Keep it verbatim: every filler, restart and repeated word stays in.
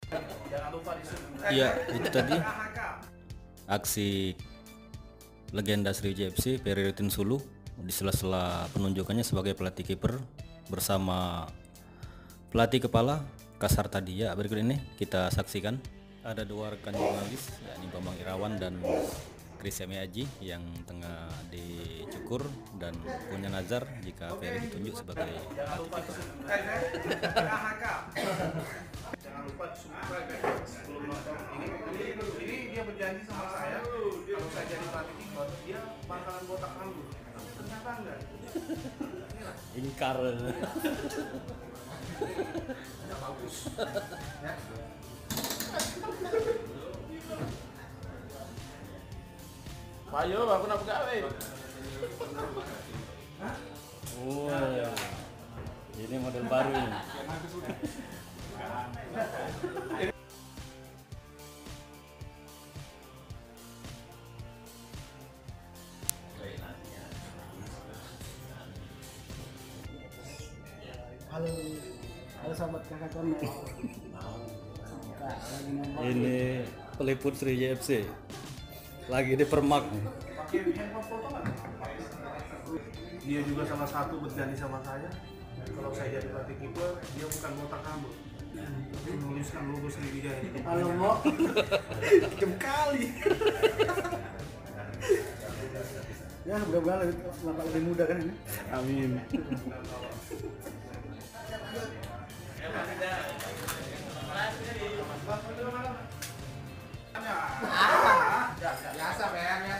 Iya, itu tadi aksi legenda Sriwijaya F C Ferry Sulu di sela-sela penunjukannya sebagai pelatih kiper bersama pelatih kepala Kasar Tadia. Berikut ini kita saksikan. Ada dua rekan jurnalis, yakni Bambang Irawan dan Chris Aji yang tengah dicukur dan punya nazar jika Ferry ditunjuk sebagai pelatih kiper. Jangan lupa subscribe ya sebelum nonton ini, ini. Ini dia berjanji sama saya kalau saya jadi pelatih kiper dia bakalan botak rambut. Tapi ternyata enggak. Ingkar. Ya bagus. Ya. Ayo, aku nak pegawai. Oh, ini model baru ini. Halo, halo sahabat kakak kono. Ini peliput Sriwijaya F C lagi di permak nih. Pakai handphone foto nggak? Dia juga salah satu berjanji sama saya kalau saya jadi pelatih kiper dia bukan botak rambut tapi menuliskan logo Sriwijaya. Halo Mo, kem kali. Ya mudah-mudahan lebih, lebih mudah kan ini. Amin. Biasa, Ben.